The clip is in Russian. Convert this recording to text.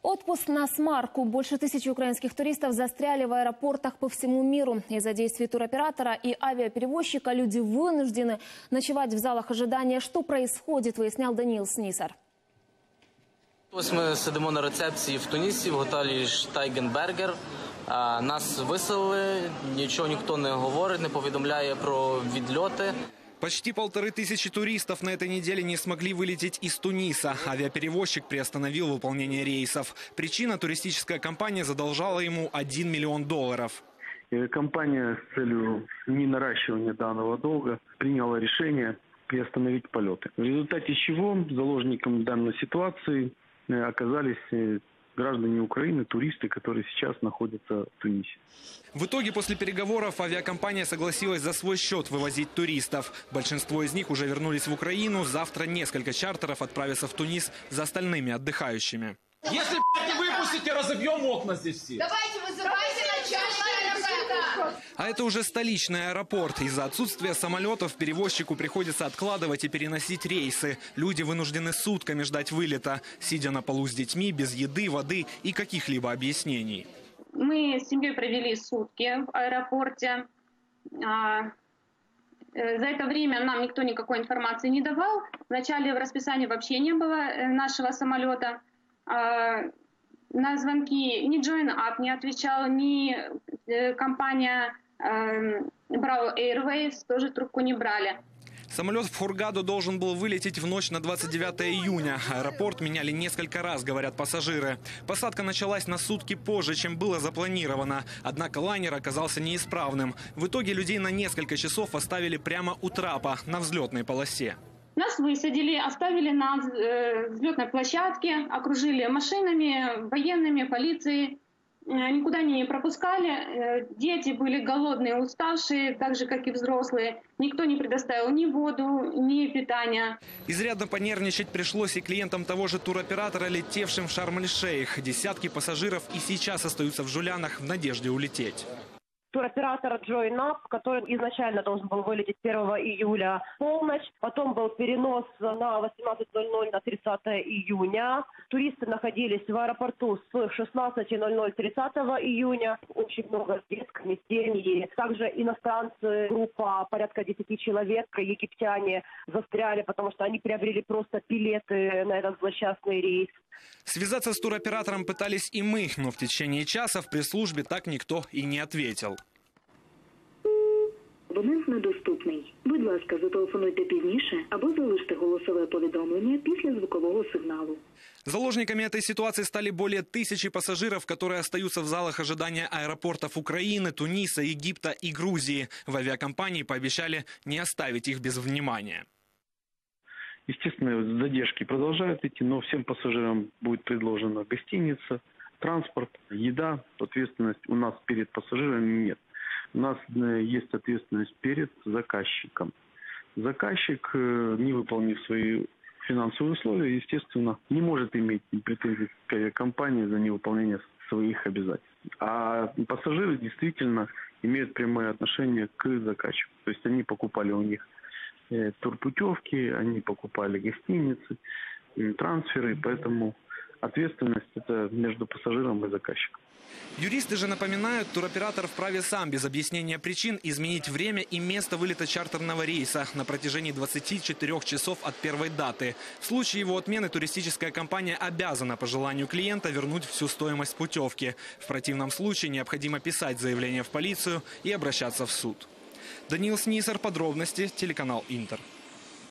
Отпуск на смарку. Больше 1000 украинских туристов застряли в аэропортах по всему миру. Из-за действий туроператора и авиаперевозчика люди вынуждены ночевать в залах ожидания. Что происходит, выяснял Даниил Снисар. Ось ми сидимо на рецепції в Тунісі, в готелі Штайгенбергер. Нас виселили, нічого ніхто не говорить, не повідомляє про відльоти. Почти 1500 туристов на этой неделе не смогли вылететь из Туниса. Авиаперевозчик приостановил выполнение рейсов. Причина – туристическая компания задолжала ему $1 миллион. Компания с целью ненаращивания данного долга приняла решение приостановить полеты. В результате чего заложником данной ситуации оказались граждане Украины, туристы, которые сейчас находятся в Тунисе. В итоге после переговоров авиакомпания согласилась за свой счет вывозить туристов. Большинство из них уже вернулись в Украину. Завтра несколько чартеров отправятся в Тунис за остальными отдыхающими. Если не выпустите, разобьем окна здесь все. Давайте вызывайте начальника. А это уже столичный аэропорт. Из-за отсутствия самолетов перевозчику приходится откладывать и переносить рейсы. Люди вынуждены сутками ждать вылета, сидя на полу с детьми, без еды, воды и каких-либо объяснений. Мы с семьей провели сутки в аэропорте. За это время нам никто никакой информации не давал. Вначале в расписании вообще не было нашего самолета. На звонки ни Join Up не отвечал, ни компания Bravo Airways тоже трубку не брали. Самолет в Хургаду должен был вылететь в ночь на 29 июня. Аэропорт меняли несколько раз, говорят пассажиры. Посадка началась на сутки позже, чем было запланировано. Однако лайнер оказался неисправным. В итоге людей на несколько часов оставили прямо у трапа, на взлетной полосе. Нас высадили, оставили на взлетной площадке, окружили машинами, военными, полицией. Никуда не пропускали. Дети были голодные, уставшие, так же, как и взрослые. Никто не предоставил ни воду, ни питания. Изрядно понервничать пришлось и клиентам того же туроператора, летевшим в Шарм-эль-Шейх. Десятки пассажиров и сейчас остаются в Жулянах в надежде улететь. Туроператор Join Up, который изначально должен был вылететь 1 июля в полночь, потом был перенос на 18:00 на 30 июня. Туристы находились в аэропорту с 16:00 30 июня. Очень много детских семей. Также иностранцы, группа порядка 10 человек, египтяне, застряли, потому что они приобрели просто билеты на этот злосчастный рейс. Связаться с туроператором пытались и мы, но в течение часа в пресс-службе так никто и не ответил. Абонент недоступний. Будь ласка, зателефонуйте пізніше або залиште голосове повідомлення після звукового сигналу. Заложниками этой ситуации стали более 1000 пассажиров, которые остаются в залах ожидания аэропортов Украины, Туниса, Египта и Грузии. В авиакомпании пообещали не оставить их без внимания. Естественно, задержки продолжают идти, но всем пассажирам будет предложена гостиница, транспорт, еда. Ответственность у нас перед пассажирами нет. У нас есть ответственность перед заказчиком. Заказчик, не выполнив свои финансовые условия, естественно, не может иметь претензий к авиакомпании за невыполнение своих обязательств. А пассажиры действительно имеют прямое отношение к заказчику. То есть они покупали у них турпутевки, они покупали гостиницы, трансферы, поэтому ответственность это между пассажиром и заказчиком. Юристы же напоминают, туроператор вправе сам без объяснения причин изменить время и место вылета чартерного рейса на протяжении 24 часов от первой даты. В случае его отмены туристическая компания обязана по желанию клиента вернуть всю стоимость путевки. В противном случае необходимо писать заявление в полицию и обращаться в суд. Даниил Снисар, подробности, телеканал Интер.